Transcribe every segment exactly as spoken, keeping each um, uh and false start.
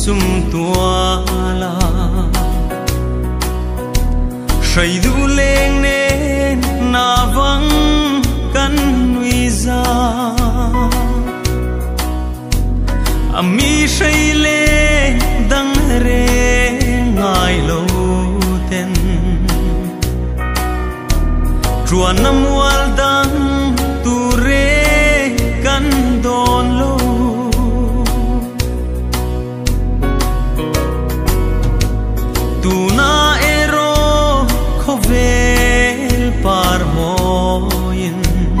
sum tua la say du leng nên na vắng căn nuôi ra ami say lên đăng re ngài lâu ten chùa nam wal đăng tu re căn đòn lâu tu na ero khovel par moin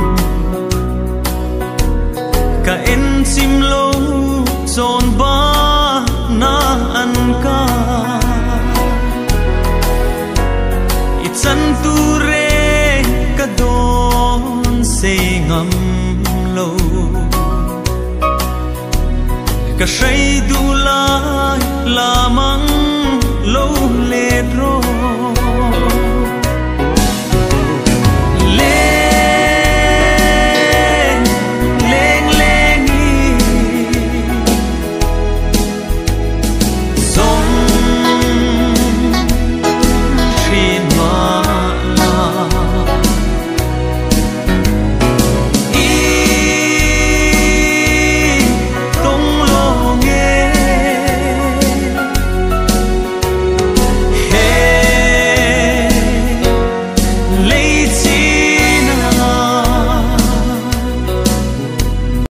ka en sim lo zon ba na an ka itsan tu re ka don se ngam lo ka shay du lai la mang lâu lệ rồi